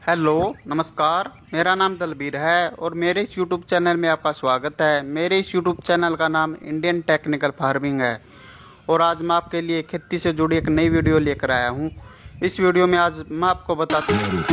Hello नमस्कार। मेरा नाम दलबीर है और मेरे इस यूट्यूब चैनल में आपका स्वागत है। मेरे इस यूट्यूब चैनल का नाम इंडियन टेक्निकल फार्मिंग है और आज मैं आपके लिए खेती से जुड़ी एक नई वीडियो लेकर आया हूं। इस वीडियो में आज मैं आपको बताता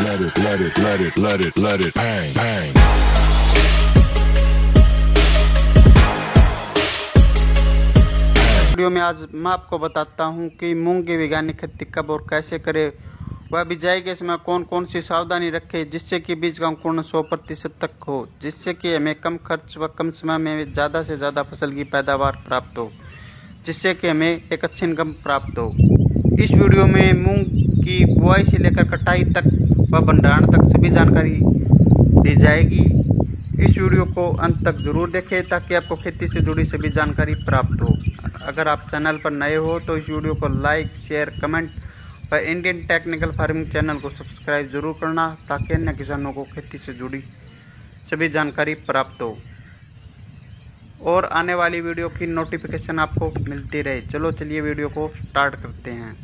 हूं कि मूंग की वैज्ञानिक खेती कब और कैसे करें, वह बिजाई के समय कौन कौन सी सावधानी रखें जिससे कि बीज का अंकुरण 100% तक हो, जिससे कि हमें कम खर्च व कम समय में ज़्यादा से ज़्यादा फसल की पैदावार प्राप्त हो, जिससे कि हमें एक अच्छी इनकम प्राप्त हो। इस वीडियो में मूंग की बुआई से लेकर कटाई तक व भंडारण तक सभी जानकारी दी जाएगी। इस वीडियो को अंत तक जरूर देखें ताकि आपको खेती से जुड़ी सभी जानकारी प्राप्त हो। अगर आप चैनल पर नए हो तो इस वीडियो को लाइक, शेयर, कमेंट व इंडियन टेक्निकल फार्मिंग चैनल को सब्सक्राइब जरूर करना ताकि अन्य किसानों को खेती से जुड़ी सभी जानकारी प्राप्त हो और आने वाली वीडियो की नोटिफिकेशन आपको मिलती रहे। चलिए वीडियो को स्टार्ट करते हैं।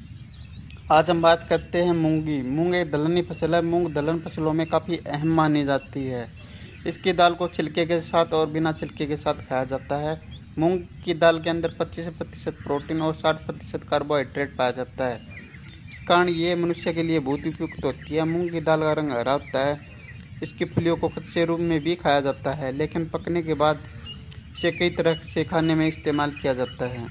आज हम बात करते हैं मूंगी। मूंग एक दलहनी फसल है। मूंग दलहन फसलों में काफ़ी अहम मानी जाती है। इसकी दाल को छिलके के साथ और बिना छिलके के साथ खाया जाता है। मूंग की दाल के अंदर 25% प्रोटीन और 60% कार्बोहाइड्रेट पाया जाता है। इस कारण ये मनुष्य के लिए बहुत उपयुक्त होती है। मूंग की दाल का रंग हरा होता है। इसकी फलियों को कच्चे रूप में भी खाया जाता है, लेकिन पकने के बाद इसे कई तरह से खाने में इस्तेमाल किया जाता है।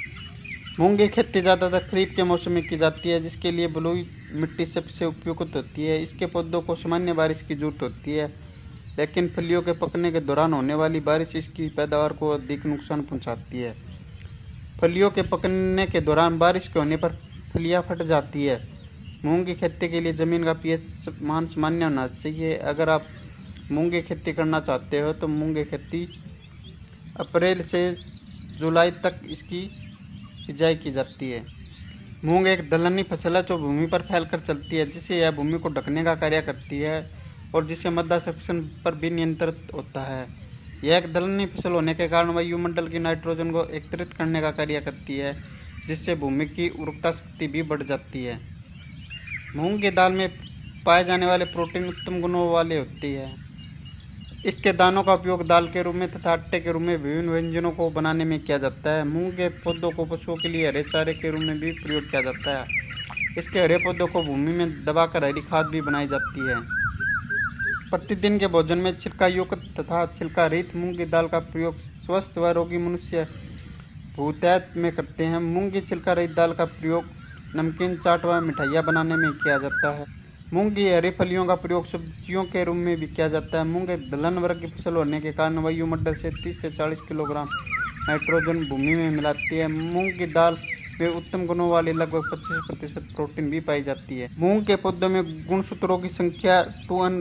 मूंग की खेती ज़्यादातर खरीफ के मौसम में की जाती है, जिसके लिए बलुई मिट्टी सबसे उपयुक्त होती है। इसके पौधों को सामान्य बारिश की जरूरत होती है, लेकिन फलियों के पकने के दौरान होने वाली बारिश इसकी पैदावार को अधिक नुकसान पहुंचाती है। फलियों के पकने के दौरान बारिश के होने पर फलियां फट जाती है। मूंग की खेती के लिए ज़मीन का पीएच मान सामान्य होना चाहिए। अगर आप मूंग की खेती करना चाहते हो तो मूंग की खेती अप्रैल से जुलाई तक इसकी बिजाई की जाती है। मूंग एक दलहनी फसल है जो भूमि पर फैलकर चलती है, जिससे यह भूमि को ढकने का कार्य करती है और जिससे माध्याकर्षण पर भी नियंत्रित होता है। यह एक दलहनी फसल होने के कारण वायुमंडल की नाइट्रोजन को एकत्रित करने का कार्य करती है, जिससे भूमि की उर्वरता शक्ति भी बढ़ जाती है। मूंग की दाल में पाए जाने वाले प्रोटीन उत्तम गुणों वाले होते हैं। इसके दानों का उपयोग दाल के रूप में तथा आटे के रूप में विभिन्न व्यंजनों को बनाने में किया जाता है। मूंग के पौधों को पशुओं के लिए हरे चारे के रूप में भी प्रयोग किया जाता है। इसके हरे पौधों को भूमि में दबाकर हरी खाद भी बनाई जाती है। प्रतिदिन के भोजन में छिलका युक्त तथा छिलका रहित मूंग की दाल का प्रयोग स्वस्थ व रोगी मनुष्य बहुतायत में करते हैं। मूंग की छिलका रहित दाल का प्रयोग नमकीन, चाट व मिठाइयाँ बनाने में किया जाता है। मूंग की हरी फलियों का प्रयोग सब्जियों के रूप में भी किया जाता है। मूंग एक दलहन वर्ग की फसल होने के कारण वायुमंडल से 30 से 40 किलोग्राम नाइट्रोजन भूमि में मिलाती है। मूंग की दाल में उत्तम गुणों वाली लगभग 25% प्रोटीन भी पाई जाती है। मूंग के पौधों में गुणसूत्रों की संख्या 2n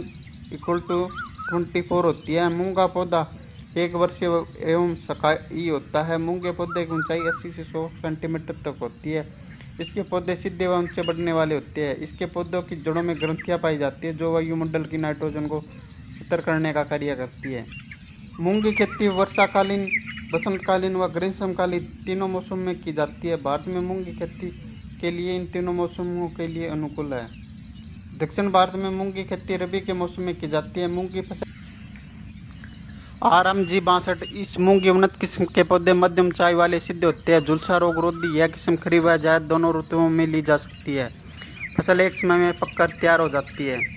= 24 होती है। मूंग का पौधा एक वर्षीय एवं शाकाई होता है। मूंग के पौधे की ऊंचाई 80 से 100 सेंटीमीटर तक होती है। इसके पौधे सीधे व ऊंचे बढ़ने वाले होते हैं। इसके पौधों की जड़ों में ग्रंथियां पाई जाती है जो वायुमंडल की नाइट्रोजन को स्थिर करने का कार्य करती है। मूंग की खेती वर्षाकालीन, बसंतकालीन व ग्रीष्मकालीन तीनों मौसम में की जाती है। भारत में मूंग की खेती के लिए इन तीनों मौसमों के लिए अनुकूल है। दक्षिण भारत में मूंग की खेती रबी के मौसम में की जाती है। मूंग की फसल RMG 62 इस मूंग की उन्नत किस्म के पौधे मध्यम ऊंचाई वाले सिद्ध होते हैं। झुलसा रोग रोधी यह किस्म खरीफ व जायद दोनों ऋतुओं में ली जा सकती है। फसल एक समय में पककर तैयार हो जाती है।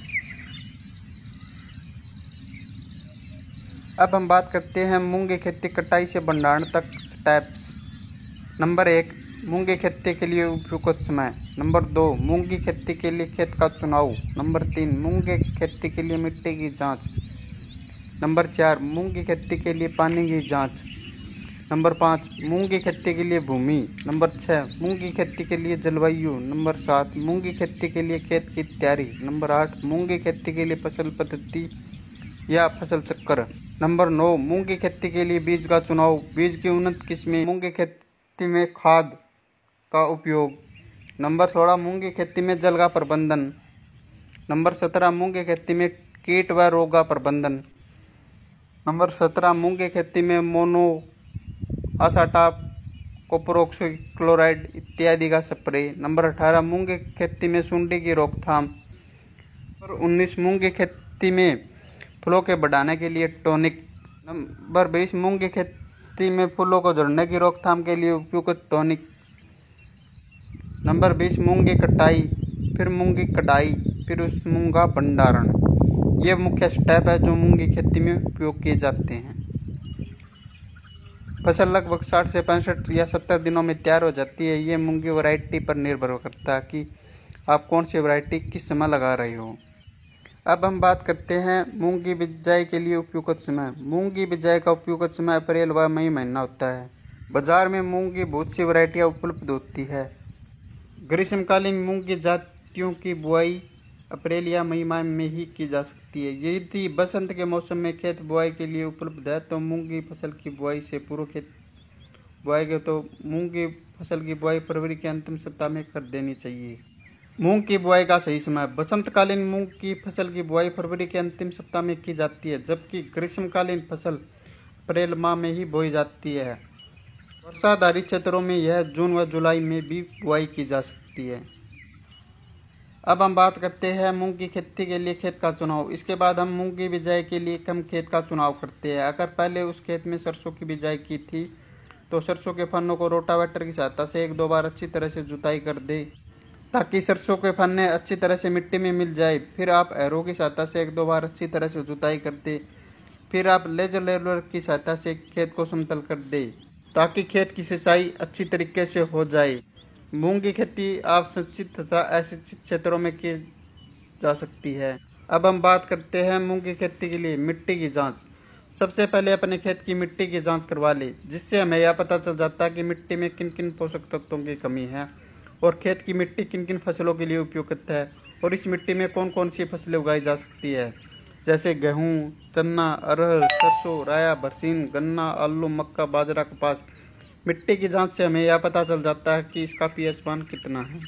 अब हम बात करते हैं मूंग की खेती कटाई से भंडारण तक स्टेप्स। नंबर 1, मूंग की खेती के लिए उपयुक्त समय। नंबर 2, मूंग की खेती के लिए खेत का चुनाव। नंबर 3, मूंग की खेती के लिए मिट्टी की जाँच। नंबर 4, मूंग की खेती के लिए पानी की जांच। नंबर 5, मूंग की खेती के लिए भूमि। नंबर 6, मूंग की खेती के लिए जलवायु। नंबर 7, मूंग की खेती के लिए खेत की तैयारी। नंबर 8, मूंग की खेती के लिए फसल पद्धति या फसल चक्र। नंबर 9, मूंग की खेती के लिए बीज का चुनाव, बीज की उन्नत किस्में। मूंग की खेती में खाद का उपयोग। नंबर 16, मूंग की खेती में जल का प्रबंधन। नंबर 17, मूंग की खेती में कीट व रोग का प्रबंधन। नंबर 17, मूंग की खेती में मोनो असाटाप, कॉपर ऑक्सीक्लोराइड इत्यादि का स्प्रे। नंबर 18, मूंग की खेती में सुंडी की रोकथाम। और 19 मूंग की खेती में फूलों के बढ़ाने के लिए टॉनिक। नंबर 20 मूंग की खेती में फूलों को झड़ने की रोकथाम के लिए उपयुक्त टॉनिक। नंबर 20 मूंग की कटाई, फिर मूंग की कटाई, फिर उस मूंग का भंडारण। ये मुख्य स्टेप है जो मूंग की खेती में उपयोग किए जाते हैं। फसल लगभग 60 से 65 या 70 दिनों में तैयार हो जाती है। ये मूंग की वैरायटी पर निर्भर करता है कि आप कौन सी वैरायटी किस समय लगा रहे हो। अब हम बात करते हैं मूंग की बिजाई के लिए उपयुक्त समय। मूंग की बिजाई का उपयुक्त समय अप्रैल व मई महीना होता है। बाजार में मूंग की बहुत सी वैरायटियाँ उपलब्ध होती है। ग्रीष्मकालीन मूंग की जातियों की बुआई अप्रैल या मई माह में ही की जा सकती है। यदि बसंत के मौसम में खेत बुआई के लिए उपलब्ध है तो मूंग की फसल की बुआई से पूर्व खेत बुआएंगे तो मूंग की फसल की बुआई फरवरी के अंतिम सप्ताह में कर देनी चाहिए। मूंग की बुआई का सही समय। बसंतकालीन मूंग की फसल की बुआई फरवरी के अंतिम सप्ताह में की जाती है, जबकि ग्रीष्मकालीन फसल अप्रैल माह में ही बोई जाती है। वर्षाधारित क्षेत्रों में यह जून व जुलाई में भी बुआई की जा सकती है। अब हम बात करते हैं मूंग की खेती के लिए खेत का चुनाव। इसके बाद हम मूंग की बिजाई के लिए कम खेत का चुनाव करते हैं। अगर पहले उस खेत में सरसों की बिजाई की थी तो सरसों के फन्नों को रोटावेटर की सहायता से 1-2 बार अच्छी तरह से जुताई कर दे ताकि सरसों के फन्ने अच्छी तरह से मिट्टी में मिल जाए। फिर आप एरो की सहायता से 1-2 बार अच्छी तरह से जुताई कर दे। फिर आप लेजर लेवलर की सहायता से खेत को समतल कर दे ताकि खेत की सिंचाई अच्छी तरीके से हो जाए। मूंग की खेती आप सिंचित तथा असिंचित क्षेत्रों में की जा सकती है। अब हम बात करते हैं मूंग की खेती के लिए मिट्टी की जांच। सबसे पहले अपने खेत की मिट्टी की जांच करवा लें, जिससे हमें यह पता चल जाता है कि मिट्टी में किन किन पोषक तत्वों की कमी है और खेत की मिट्टी किन किन फसलों के लिए उपयुक्त है और इस मिट्टी में कौन कौन सी फसलें उगाई जा सकती है, जैसे गेहूँ, चना, अरहर, सरसों, राया, बरसीन, गन्ना, आलू, मक्का, बाजरा, कपास। मिट्टी की जांच से हमें यह पता चल जाता है कि इसका पीएच मान कितना है।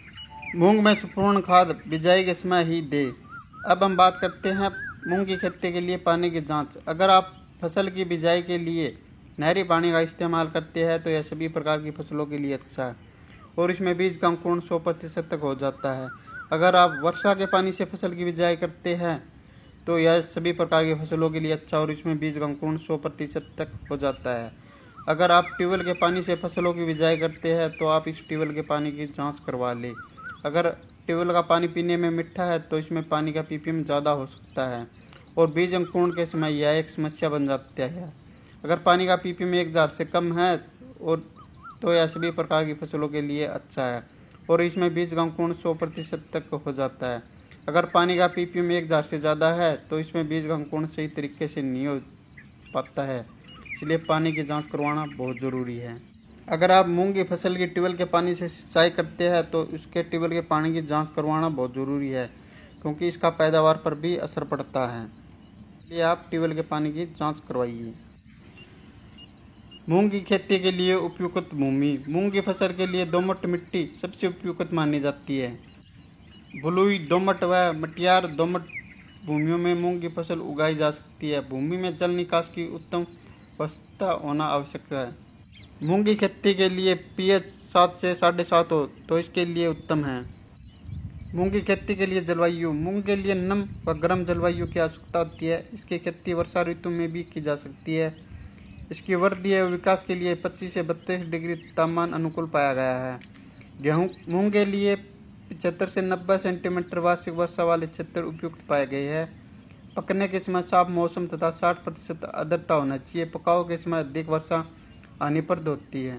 मूंग में संपूर्ण खाद बिजाई के समय ही दें। अब हम बात करते हैं मूंग की खेती के लिए पानी की जांच। अगर आप फसल की बिजाई के लिए नहरी पानी का इस्तेमाल करते हैं तो यह सभी प्रकार की फसलों के लिए अच्छा है और इसमें बीज का अंकुरण 100% तक हो जाता है। अगर आप वर्षा के पानी से फसल की बिजाई करते हैं तो यह सभी प्रकार की फसलों के लिए अच्छा और इसमें बीज का अंकुरण 100% तक हो जाता है। अगर आप ट्यूबवेल के पानी से फसलों की बिजाई करते हैं तो आप इस ट्यूबवेल के पानी की जांच करवा लें। अगर ट्यूबवेल का पानी पीने में मीठा है तो इसमें पानी का पीपीएम ज़्यादा हो सकता है और बीज अंकुरण के समय यह एक समस्या बन जाता है। अगर पानी का पीपीएम 1000 से कम है और तो यह सभी प्रकार की फसलों के लिए अच्छा है और इसमें बीज का अंकुरण 100% तक हो जाता है। अगर पानी का पीपीएम 1000 से ज़्यादा है तो इसमें बीज का अंकुरण सही तरीके से नहीं हो पाता है, इसलिए पानी की जांच करवाना बहुत ज़रूरी है। अगर आप मूंग की फसल की ट्यूबवेल के पानी से सिंचाई करते हैं तो उसके ट्यूबवेल के पानी की जांच करवाना बहुत ज़रूरी है, क्योंकि इसका पैदावार पर भी असर पड़ता है, इसलिए आप ट्यूबवेल के पानी की जांच करवाइए। मूंग की खेती के लिए उपयुक्त भूमि। मूंग की फसल के लिए दोमट मिट्टी सबसे उपयुक्त मानी जाती है। बलुई, दोमट व मटियार दोमट भूमियों में मूंग की फसल उगाई जा सकती है। भूमि में जल निकास की उत्तम व्यवस्था होना आवश्यक है। मूंग की खेती के लिए पीएच 7 से 7.5 हो तो इसके लिए उत्तम है। मूंग की खेती के लिए जलवायु। मूंग के लिए नम व गर्म जलवायु की आवश्यकता होती है। इसकी खेती वर्षा ऋतु में भी की जा सकती है। इसकी वृद्धि एवं विकास के लिए 25 से 32 डिग्री तापमान अनुकूल पाया गया है। मूंग के लिए 75 से 90 सेंटीमीटर वार्षिक वर्षा वाले क्षेत्र उपयुक्त पाए गए हैं। पकने के समय साफ मौसम तथा 60% आर्द्रता होना चाहिए। पकाव के समय अधिक वर्षा हानिप्रद होती है।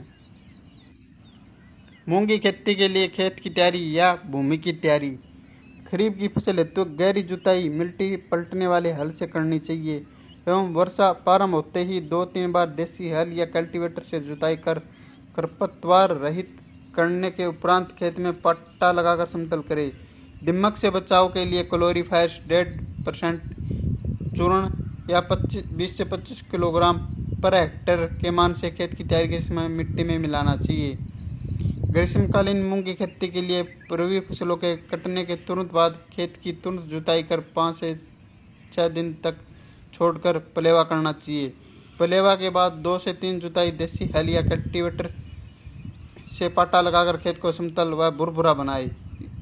मूंग की खेती के लिए खेत की तैयारी या भूमि की तैयारी। खरीफ की फसल हेतु गहरी जुताई मिट्टी पलटने वाले हल से करनी चाहिए एवं वर्षा प्रारंभ होते ही 2-3 बार देसी हल या कल्टीवेटर से जुताई कर खरपतवार रहित करने के उपरांत खेत में पट्टा लगाकर समतल करें। दीमक से बचाव के लिए क्लोरीफायर्स 1.5% चूर्ण या 20 से 25 किलोग्राम पर हेक्टेयर के मान से खेत की तैयारी के समय मिट्टी में मिलाना चाहिए। ग्रीष्मकालीन मूंग की खेती के लिए पूर्वी फसलों के कटने के तुरंत बाद खेत की तुरंत जुताई कर 5 से 6 दिन तक छोड़कर पलेवा करना चाहिए। पलेवा के बाद 2 से 3 जुताई देसी हल या कल्टीवेटर से पाटा लगाकर खेत को समतल व भुरभुरा बनाए।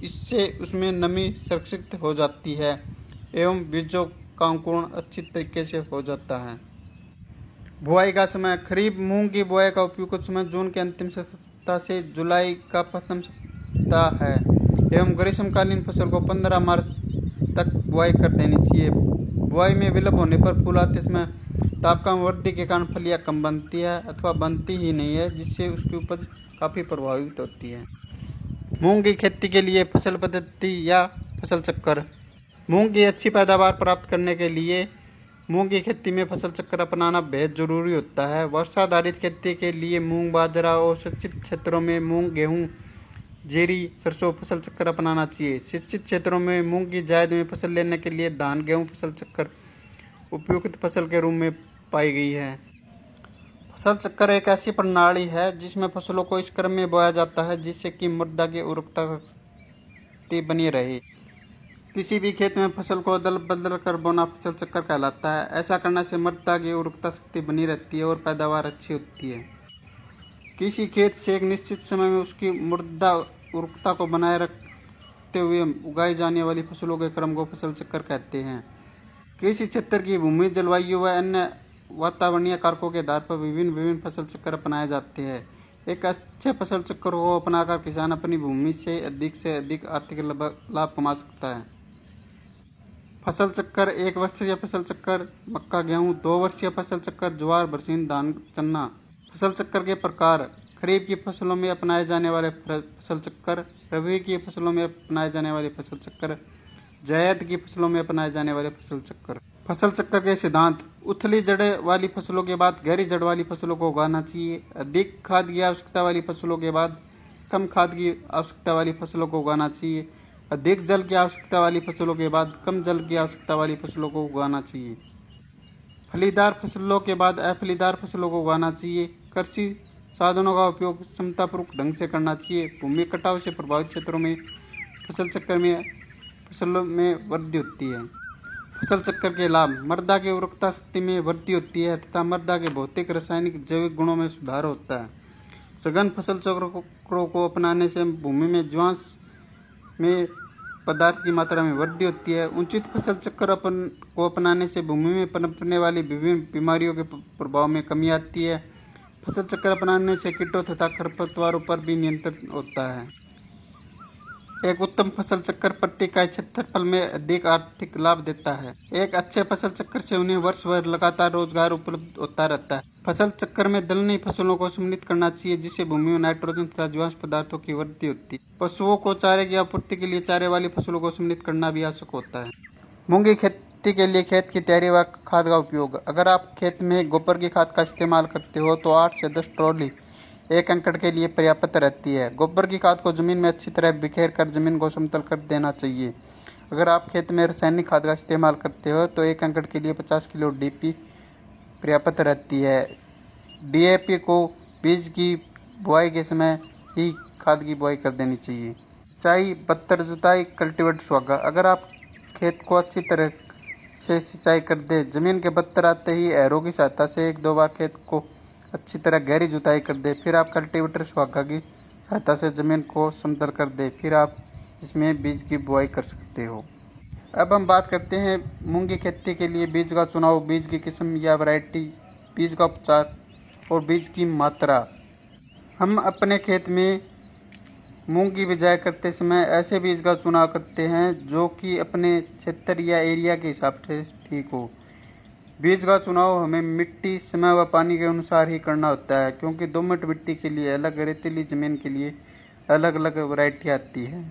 इससे उसमें नमी संरक्षित हो जाती है एवं बीजों का अंकुरण अच्छी तरीके से हो जाता है। बुआई का समय। खरीफ मूंग की बुआई का उपयुक्त समय जून के अंतिम सप्ताह से जुलाई का प्रथम सप्ताह है एवं ग्रीष्मकालीन फसल को 15 मार्च तक बुआई कर देनी चाहिए। बुआई में विलंब होने पर फूल आते समय तापमान वृद्धि के कारण फलियां कम बनती है अथवा बनती ही नहीं है, जिससे उसकी उपज काफ़ी प्रभावित होती है। मूंग की खेती के लिए फसल पद्धति या फसल चक्र। मूंग की अच्छी पैदावार प्राप्त करने के लिए मूंग की खेती में फसल चक्र अपनाना बेहद जरूरी होता है। वर्षा आधारित खेती के लिए मूंग, बाजरा और सिंचित क्षेत्रों में मूंग, गेहूं, जीरी, सरसों फसल चक्र अपनाना चाहिए। सिंचित क्षेत्रों में मूंग की जायद में फसल लेने के लिए धान गेहूं फसल चक्र उपयुक्त फसल के रूप में पाई गई है। फसल चक्र एक ऐसी प्रणाली है जिसमें फसलों को इस क्रम में बोया जाता है जिससे कि मृदा की उर्वरता शक्ति बनी रहे। किसी भी खेत में फसल को अदल बदल कर बोना फसल चक्र कहलाता है। ऐसा करने से मृदा की उर्वरता शक्ति बनी रहती है और पैदावार अच्छी होती है। किसी खेत से एक निश्चित समय में उसकी मृदा उर्वरता को बनाए रखते हुए उगाई जाने वाली फसलों के क्रम को फसल चक्र कहते हैं। किसी क्षेत्र की भूमि, जलवायु व अन्य वातावरणीय कारकों के आधार पर विभिन्न फसल चक्र अपनाए जाते हैं। एक अच्छे फसल चक्र को अपनाकर किसान अपनी भूमि से अधिक आर्थिक लाभ कमा सकता है। फसल चक्र। 1 वर्षीय फसल चक्र मक्का गेहूँ, 2 वर्षीय फसल चक्र ज्वार बरसीन धान चन्ना। फसल चक्र के प्रकार। खरीफ की फसलों में अपनाए जाने वाले फसल चक्र, रबी की फसलों में अपनाए जाने वाले फसल चक्र, जायद की फसलों में अपनाए जाने वाले फसल चक्र। फसल चक्र के सिद्धांत। उथली जड़ वाली फसलों के बाद गहरी जड़ वाली फसलों को उगाना चाहिए। अधिक खाद की आवश्यकता वाली फसलों के बाद कम खाद की आवश्यकता वाली फसलों को उगाना चाहिए। अधिक जल की आवश्यकता वाली फसलों के बाद कम जल की आवश्यकता वाली फसलों को उगाना चाहिए। फलीदार फसलों के बाद अफलीदार फसलों को उगाना चाहिए। कृषि साधनों का उपयोग समतापूर्वक ढंग से करना चाहिए। भूमि कटाव से प्रभावित क्षेत्रों में फसल चक्र में फसलों में वृद्धि होती है। फसल चक्र के लाभ। मृदा की उर्वरता शक्ति में वृद्धि होती है तथा मृदा के भौतिक, रासायनिक, जैविक गुणों में सुधार होता है। सघन फसल चक्रों को अपनाने से भूमि में जीवांश में पदार्थ की मात्रा में वृद्धि होती है। उचित फसल चक्र को अपनाने से भूमि में पनपने वाली विभिन्न बीमारियों के प्रभाव में कमी आती है। फसल चक्र अपनाने से कीटों तथा खरपतवारों पर भी नियंत्रण होता है। एक उत्तम फसल चक्र प्रति इकाई क्षेत्रफल में अधिक आर्थिक लाभ देता है। एक अच्छे फसल चक्र से उन्हें वर्ष भर लगातार रोजगार उपलब्ध होता रहता है। फसल चक्र में दलहनी फसलों को सम्मिलित करना चाहिए जिससे भूमि में नाइट्रोजन तथा जीवांश पदार्थों की वृद्धि होती है। पशुओं को चारे की आपूर्ति के लिए चारे वाली फसलों को सम्मिलित करना भी आवश्यक होता है। मूंग की खेती के लिए खेत की तैयारी व खाद का उपयोग। अगर आप खेत में गोबर की खाद का इस्तेमाल करते हो तो 8 से 10 ट्रॉली 1 एकड़ के लिए पर्याप्त रहती है। गोबर की खाद को जमीन में अच्छी तरह बिखेर कर जमीन को समतल कर देना चाहिए। अगर आप खेत में रासायनिक खाद का इस्तेमाल करते हो तो 1 एकड़ के लिए 50 किलो DAP पर्याप्त रहती है। DAP को बीज की बुआई के समय ही खाद की बुआई कर देनी चाहिए। सिंचाई, बत्तर जुताई, कल्टीवेटर सुहागा। अगर आप खेत को अच्छी तरह से सिंचाई कर दे, जमीन के बत्तर आते ही एरो की सहायता से 1-2 बार खेत को अच्छी तरह गहरी जुताई कर दे, फिर आप कल्टीवेटर सुहागा की सहायता से जमीन को समतल कर दे, फिर आप इसमें बीज की बुआई कर सकते हो। अब हम बात करते हैं मूंग की खेती के लिए बीज का चुनाव, बीज की किस्म या वैरायटी, बीज का उपचार और बीज की मात्रा। हम अपने खेत में मूंग की बिजाई करते समय ऐसे बीज का चुनाव करते हैं जो कि अपने क्षेत्र या एरिया के हिसाब से ठीक हो। बीज का चुनाव हमें मिट्टी, समय व पानी के अनुसार ही करना होता है क्योंकि दोमट मिट्टी के लिए अलग, रेतीली ज़मीन के लिए अलग अलग वैरायटी आती है।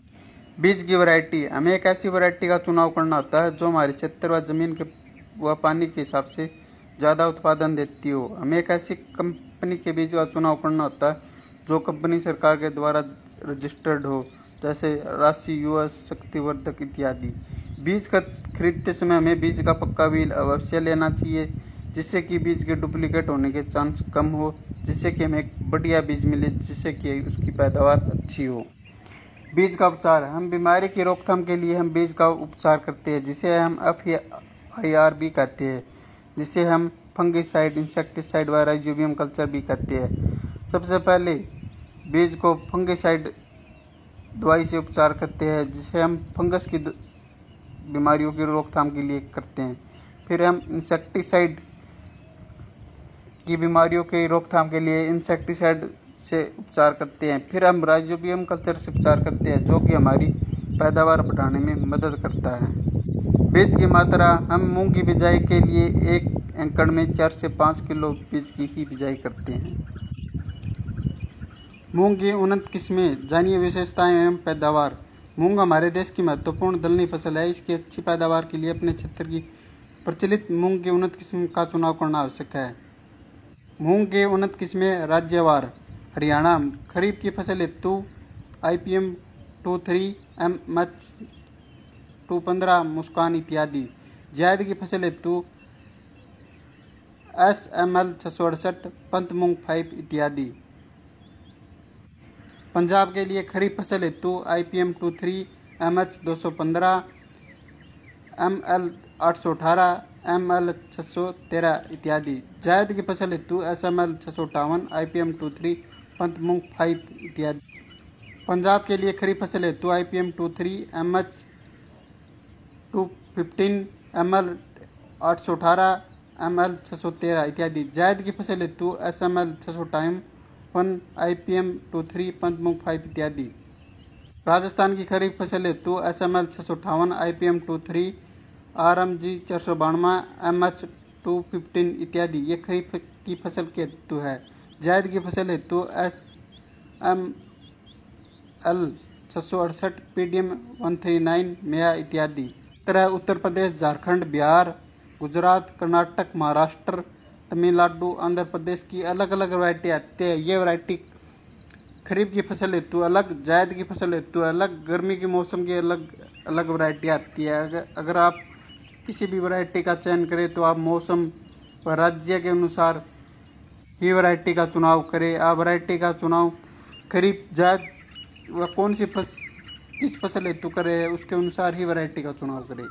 बीज की वैरायटी। हमें एक ऐसी वैरायटी का चुनाव करना होता है जो हमारे क्षेत्र व ज़मीन के व पानी के हिसाब से ज़्यादा उत्पादन देती हो। हमें एक ऐसी कंपनी के बीज का चुनाव करना होता है जो कंपनी सरकार के द्वारा रजिस्टर्ड हो, जैसे राशि, US, शक्तिवर्धक इत्यादि। बीज का खरीदते समय हमें बीज का पक्का बिल अवश्य लेना चाहिए जिससे कि बीज के डुप्लीकेट होने के चांस कम हो, जिससे कि हमें एक बढ़िया बीज मिले, जिससे कि उसकी पैदावार अच्छी हो। बीज का उपचार। हम बीमारी की रोकथाम के लिए हम बीज का उपचार करते हैं जिसे हम FIR भी कहते हैं, जिसे हम फंगिसाइड, इंसेक्टिसाइड व राइजोबियम कल्चर भी कहते हैं। सबसे पहले बीज को फंगिसाइड दवाई से उपचार करते हैं, जिसे हम फंगस की बीमारियों की रोकथाम के लिए करते हैं। फिर हम इंसेक्टिसाइड की बीमारियों की रोकथाम के लिए इंसेक्टिसाइड से उपचार करते हैं। फिर हम राइजोबियम कल्चर से उपचार करते हैं, जो कि हमारी पैदावार बढ़ाने में मदद करता है। बीज की मात्रा, हम मूंग की बिजाई के लिए 1 एकड़ में 4 से 5 किलो बीज की ही बिजाई करते हैं। मूंग की उन्नत किस्में, जानिए विशेषताएं एवं पैदावार। मूंग हमारे देश की महत्वपूर्ण दलहनी फसल है। इसकी अच्छी पैदावार के लिए अपने क्षेत्र की प्रचलित मूंग की उन्नत किस्म का चुनाव करना आवश्यक है। मूंग के उन्नत किस्में राज्यवार: हरियाणा खरीफ की फसल हेतु IPM 23, MH 215, मुस्कान इत्यादि। जायद की फसल हेतु SML 668, पंत मूंग 5 इत्यादि। पंजाब के लिए खरीफ फसल हेतु IPM 23, MH 215, ML 818, ML 613 इत्यादि। जायद की फसल हेतु SML 658, IPM 23, पंत मूंग 5 इत्यादि। पंजाब के लिए खरीफ फसल हेतु IPM 23, MH 215, ML 818, ML 613 इत्यादि। जायद की फसल हेतु SML 658, IPM 23, पंत मूंग 5 इत्यादि। राजस्थान की खरीफ फसल हेतु SML 658, IPM 23, RMG 492, MH 215 इत्यादि। ये खरीफ की फसल के हेतु है। जायद की फसल हेतु SML 668, PDM 139, मेया इत्यादि। इस तरह उत्तर प्रदेश, झारखंड, बिहार, गुजरात, कर्नाटक, महाराष्ट्र, तमिलनाडु, आंध्र प्रदेश की अलग अलग वैरायटी आती है। ये वैरायटी खरीफ की फसल हेतु अलग, जायद की फसल हेतु अलग, गर्मी के मौसम की अलग अलग वैरायटी आती है। अगर आप किसी भी वैरायटी का चयन करें तो आप मौसम व राज्य के अनुसार ही वैरायटी का चुनाव करें। आप वैरायटी का चुनाव खरीफ, जायद व किस फसल हेतु करें, उसके अनुसार ही वैरायटी का चुनाव करें।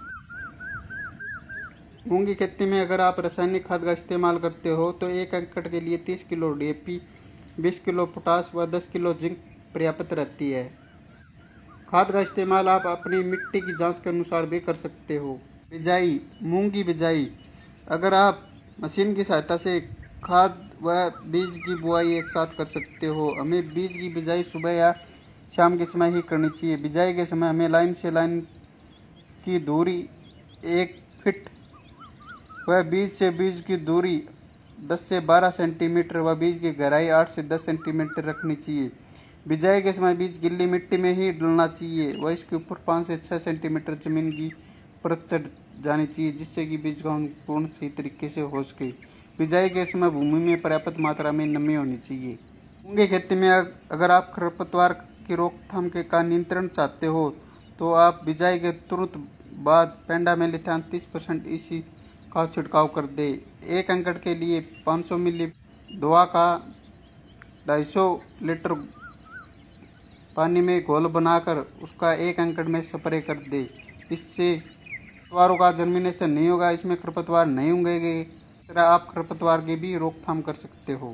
मूंग की खेती में अगर आप रासायनिक खाद का इस्तेमाल करते हो तो 1 एकड़ के लिए 30 किलो DAP, 20 किलो पोटास व 10 किलो जिंक पर्याप्त रहती है। खाद का इस्तेमाल आप अपनी मिट्टी की जांच के अनुसार भी कर सकते हो। बिजाई: मूंग की बिजाई, अगर आप मशीन की सहायता से खाद व बीज की बुआई एक साथ कर सकते हो। हमें बीज की बिजाई सुबह या शाम के समय ही करनी चाहिए। बिजाई के समय हमें लाइन से लाइन की दूरी 1 फीट व बीज से बीज की दूरी 10 से 12 सेंटीमीटर व बीज की गहराई 8 से 10 सेंटीमीटर रखनी चाहिए। बिजाई के समय बीज गिल्ली मिट्टी में ही डलना चाहिए व इसके ऊपर 5 से 6 सेंटीमीटर जमीन की परत चढ़ जानी चाहिए, जिससे कि बीज का अंकुरण सही तरीके से हो सके। बिजाई के समय भूमि में पर्याप्त मात्रा में नमी होनी चाहिए। मूंग की खेती में अगर आप खरपतवार की रोकथाम का नियंत्रण चाहते हो तो आप बिजाई के तुरंत बाद पेंडामेलिथान 30% EC का छिड़काव कर दे। 1 एकड़ के लिए 500 मिली दवा का 250 लीटर पानी में घोल बनाकर उसका 1 एकड़ में स्प्रे कर दे। इससे खरपतवारों का जर्मिनेशन नहीं होगा, इसमें खरपतवार नहीं उगेंगे। इस तरह आप खरपतवार की भी रोकथाम कर सकते हो।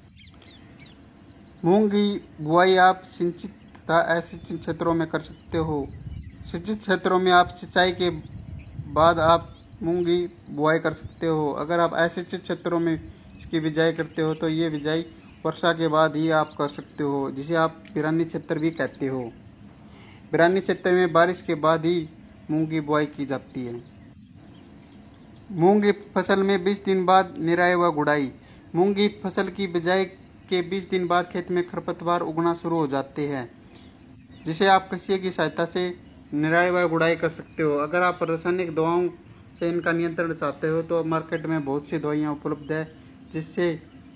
मूंग की बुआई आप सिंचित तथा असिंचित क्षेत्रों में कर सकते हो। सिंचित क्षेत्रों में आप सिंचाई के बाद आप मूंग की बुआई कर सकते हो। अगर आप असिंचित क्षेत्रों में इसकी बिजाई करते हो तो ये बिजाई वर्षा के बाद ही आप कर सकते हो, जिसे आप बिरानी क्षेत्र भी कहते हो। बिरानी क्षेत्र में बारिश के बाद ही मूंग की बुआई की जाती है। मूंग की फसल में 20 दिन बाद निराई व गुड़ाई: मूंग की फसल की बिजाई के 20 दिन बाद खेत में खरपतवार उगना शुरू हो जाते हैं, जिसे आप कसिये की सहायता से निराई व गुड़ाई कर सकते हो। अगर आप रासायनिक दवाओं से इनका नियंत्रण चाहते हो तो मार्केट में बहुत सी दवाइयाँ उपलब्ध है, जिससे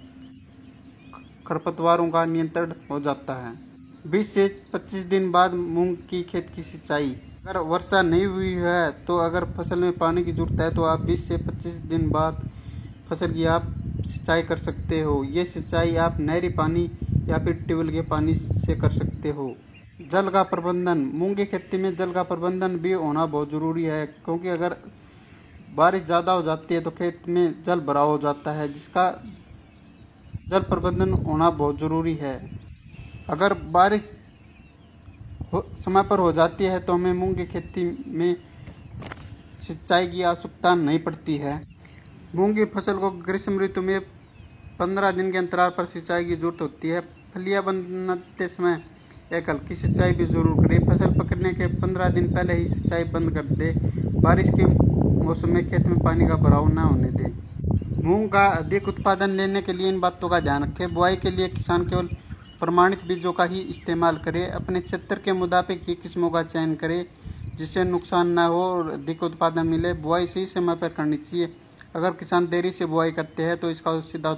खरपतवारों का नियंत्रण हो जाता है। 20 से 25 दिन बाद मूंग की खेत की सिंचाई: अगर वर्षा नहीं हुई है तो अगर फसल में पानी की जरूरत है तो आप 20 से 25 दिन बाद फसल की आप सिंचाई कर सकते हो। ये सिंचाई आप नहरी पानी या फिर ट्यूबवेल के पानी से कर सकते हो। जल का प्रबंधन: मूंग की खेती में जल का प्रबंधन भी होना बहुत ज़रूरी है, क्योंकि अगर बारिश ज़्यादा हो जाती है तो खेत में जल भराव हो जाता है, जिसका जल प्रबंधन होना बहुत ज़रूरी है। अगर बारिश समय पर हो जाती है तो हमें मूंग की खेती में सिंचाई की आवश्यकता नहीं पड़ती है। मूंग की फसल को ग्रीष्म ऋतु में 15 दिन के अंतराल पर सिंचाई की जरूरत होती है। फलियां बनते समय एक हल्की सिंचाई भी जरूर करें। फसल पकने के 15 दिन पहले ही सिंचाई बंद कर दे। बारिश के मौसम में खेत में पानी का भराव न होने दें। मूंग का अधिक उत्पादन लेने के लिए इन बातों का ध्यान रखें। बुआई के लिए किसान केवल प्रमाणित बीजों का ही इस्तेमाल करे। अपने क्षेत्र के मुताबिक ही किस्मों का चयन करे जिससे नुकसान न हो और अधिक उत्पादन मिले। बुआई सही समय पर करनी चाहिए। अगर किसान देरी से बुआई करते हैं तो इसका सीधा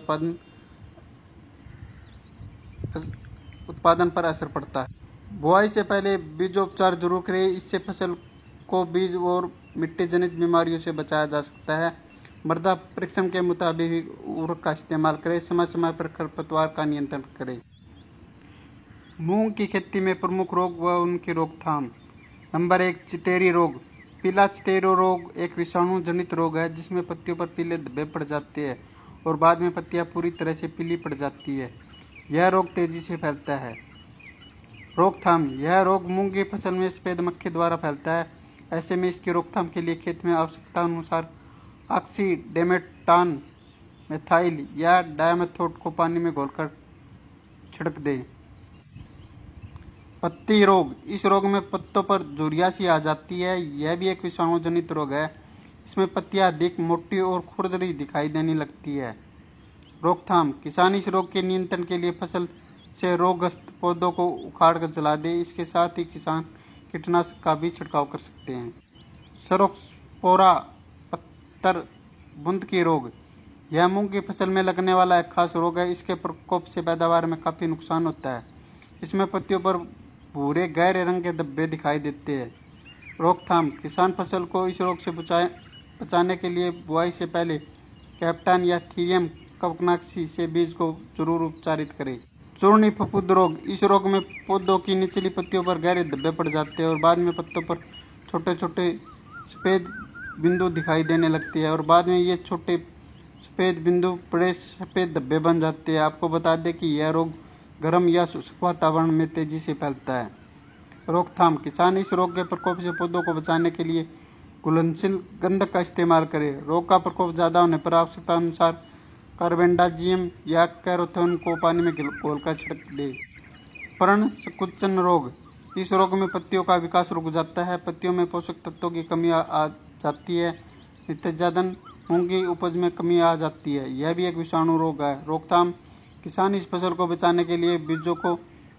उत्पादन पर असर पड़ता है। बुआई से पहले बीजोपचार जरूर करें। इससे फसल को बीज और मिट्टी जनित बीमारियों से बचाया जा सकता है। मृदा परीक्षण के मुताबिक उर्वरक का इस्तेमाल करें। समय समय पर खरपतवार का नियंत्रण करें। मूंग की खेती में प्रमुख रोग व उनकी रोकथाम। नंबर 1, चितेरी रोग। पीला चितेरी रोग एक विषाणु जनित रोग है जिसमें पत्तियों पर पीले धब्बे पड़ जाते हैं और बाद में पत्तियां पूरी तरह से पीली पड़ जाती है। यह रोग तेजी से फैलता है। रोकथाम। यह रोग मूंग की फसल में सफेद मक्खी द्वारा फैलता है। ऐसे में इसकी रोकथाम के लिए खेत में आवश्यकता अनुसार ऑक्सीडेमेटान मेथाइल या डायमेथोड को पानी में घोलकर छिड़क दें। पत्ती रोग। इस रोग में पत्तों पर झुर्रियाँ सी आ जाती है। यह भी एक विषाणु जनित रोग है। इसमें पत्तियां अधिक मोटी और खुरदरी दिखाई देने लगती है। रोकथाम। किसान इस रोग के नियंत्रण के लिए फसल से रोगग्रस्त पौधों को उखाड़ कर जला दे। इसके साथ ही किसान कीटनाशक का भी छिड़काव कर सकते हैं। सरोक्सपोरा पत्तर बूंद की रोग। यह मूंग की फसल में लगने वाला एक खास रोग है। इसके प्रकोप से पैदावार में काफ़ी नुकसान होता है। इसमें पत्तियों पर भूरे गहरे रंग के धब्बे दिखाई देते हैं। रोकथाम। किसान फसल को इस रोग से बचाने के लिए बुआई से पहले कैप्टन या थीरियम कवकनाशी से बीज को जरूर उपचारित करें। चूर्णी फफूंद रोग। इस रोग में पौधों की निचली पत्तियों पर गहरे धब्बे पड़ जाते हैं और बाद में पत्तों पर छोटे छोटे सफ़ेद बिंदु दिखाई देने लगती है और बाद में ये छोटे सफ़ेद बिंदु बड़े सफ़ेद धब्बे बन जाते हैं। आपको बता दें कि यह रोग गर्म या शुष्क वातावरण में तेजी से फैलता है। रोकथाम। किसान इस रोग के प्रकोप से पौधों को बचाने के लिए घुलनशील गंधक का इस्तेमाल करें। रोग का प्रकोप ज़्यादा होने पर आवश्यकता अनुसार कार्बेंडाजियम या कैरोथेन को पानी में घोलकर छिड़क दें। पर्ण संकुचन रोग। इस रोग में पत्तियों का विकास रुक जाता है। पत्तियों में पोषक तत्वों की कमी आ जाती है। नतीजतन मूंग की उपज में कमी आ जाती है। यह भी एक विषाणु रोग है। रोकथाम। किसान इस फसल को बचाने के लिए बीजों को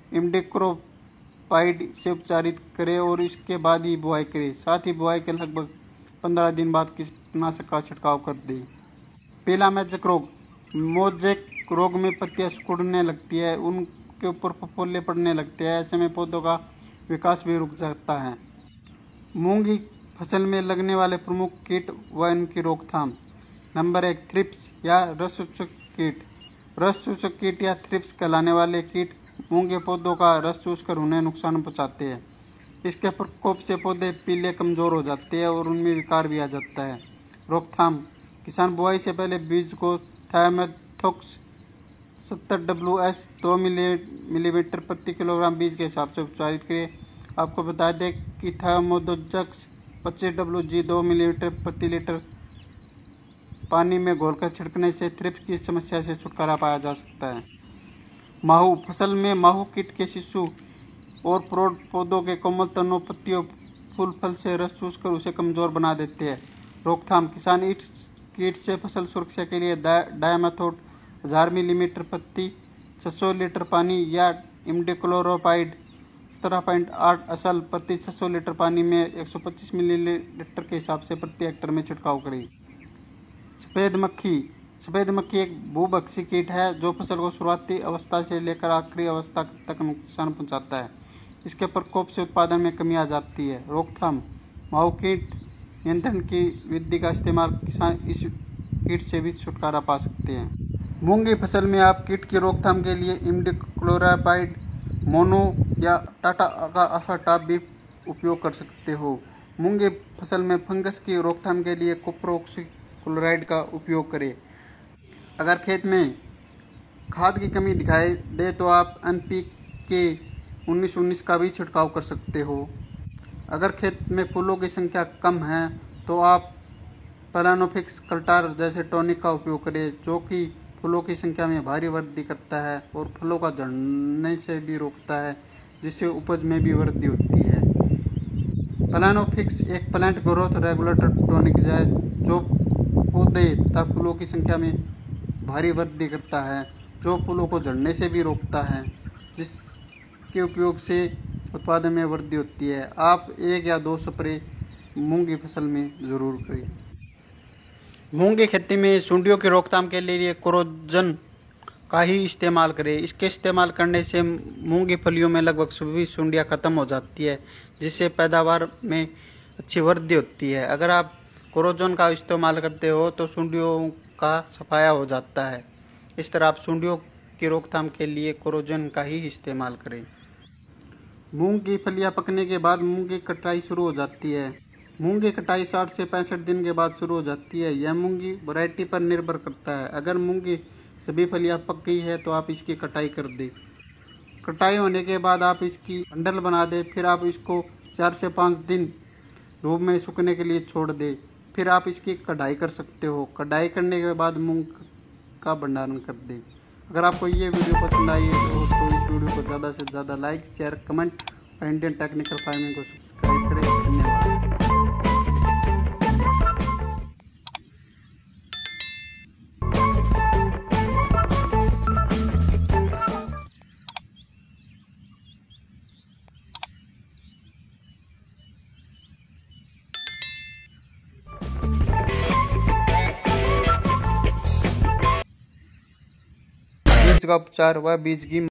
इमिडाक्लोप्रिड से उपचारित करें और इसके बाद ही बुआई करें। साथ ही बुआई के लगभग 15 दिन बाद कीटनाशक का छिड़काव कर दें। पीला मैजक रोग। मोजेक रोग में पत्तियां सिकुड़ने लगती है, उनके ऊपर फफोले पड़ने लगते हैं। ऐसे में पौधों का विकास भी रुक जाता है। मूंग की फसल में लगने वाले प्रमुख कीट व इनकी रोकथाम। नंबर 1, थ्रिप्स या रस चूसक कीट। रस चूसक कीट या थ्रिप्स कहलाने वाले कीट मूंग के पौधों का रस चूसकर उन्हें नुकसान पहुंचाते हैं। इसके प्रकोप से पौधे पीले कमजोर हो जाते हैं और उनमें विकार भी आ जाता है। रोकथाम। किसान बुआई से पहले बीज को थायोमेथोक्स 70 WS 2 मिलीमीटर प्रति किलोग्राम बीज के हिसाब से उपचारित करें। आपको बता दें कि थायोमेथोक्स 25 WG 2 मिलीलीटर प्रति लीटर पानी में घोलकर छिड़कने से थ्रिप्स की समस्या से छुटकारा पाया जा सकता है। माहू। फसल में माहू कीट के शिशु और प्रौढ़ पौधों के कोमल तनों, पत्तियों, फूल फल से रस चूसकर उसे कमजोर बना देते हैं। रोकथाम। किसान इस कीट से फसल सुरक्षा के लिए डायमेथोड 1000 मिलीमीटर प्रति 600 लीटर पानी या इमिडाक्लोप्रिड 17.8 असल प्रति 600 लीटर पानी में 125 मिलीलीटर के हिसाब से प्रति हेक्टेयर में छिड़काव करें। सफ़ेद मक्खी। सफ़ेद मक्खी एक भूभक्षी कीट है जो फसल को शुरुआती अवस्था से लेकर आखिरी अवस्था तक नुकसान पहुंचाता है। इसके प्रकोप से उत्पादन में कमी आ जाती है। रोकथाम। माहू कीट नियंत्रण की विधि का इस्तेमाल किसान इस कीट से भी छुटकारा पा सकते हैं। मूंग की फसल में आप कीट की रोकथाम के लिए इमिडाक्लोप्रिड मोनो या टाटा का असाटाप भी उपयोग कर सकते हो। मूंग की फसल में फंगस की रोकथाम के लिए कॉपर ऑक्सीक्लोराइड का उपयोग करें। अगर खेत में खाद की कमी दिखाई दे तो आप NPK 19-19 का भी छिड़काव कर सकते हो। अगर खेत में फूलों की संख्या कम है तो आप प्लानोफिक्स कल्टार जैसे टॉनिक का उपयोग करें, जो कि फूलों की संख्या में भारी वृद्धि करता है और फलों का झड़ने से भी रोकता है, जिससे उपज में भी वृद्धि होती है। प्लानोफिक्स एक प्लांट ग्रोथ रेगुलेटर टॉनिक है जो पौधे तथा फूलों की संख्या में भारी वृद्धि करता है, जो फूलों को झड़ने से भी रोकता है, जिसके उपयोग से उत्पादन में वृद्धि होती है। आप 1 या 2 स्प्रे मूंग की फसल में जरूर करें। मूंग की खेती में सुंडियों की रोकथाम के लिए कोरोजन का ही इस्तेमाल करें। इसके इस्तेमाल करने से मूंग की फलियों में लगभग सभी सुंडियाँ खत्म हो जाती है, जिससे पैदावार में अच्छी वृद्धि होती है। अगर आप कोरोजन का इस्तेमाल करते हो तो सुंडियों का सफाया हो जाता है। इस तरह आप सुंडियों की रोकथाम के लिए कोरोजन का ही इस्तेमाल करें। मूंग की फलियां पकने के बाद मूंग की कटाई शुरू हो जाती है। मूंग की कटाई 60 से 65 दिन के बाद शुरू हो जाती है। यह मूंग की वैरायटी पर निर्भर करता है। अगर मूंग की सभी फलियां पक गई है तो आप इसकी कटाई कर दें। कटाई होने के बाद आप इसकी बंडल बना दें। फिर आप इसको 4 से 5 दिन धूप में सूखने के लिए छोड़ दें। फिर आप इसकी कढ़ाई कर सकते हो। कढ़ाई करने के बाद मूंग का भंडारण कर दें। अगर आपको ये वीडियो पसंद आई है तो इस वीडियो को ज़्यादा से ज़्यादा लाइक, शेयर, कमेंट और इंडियन टेक्निकल फार्मिंग को सब्सक्राइब करें। धन्यवाद। बीज का उपचार व बीज की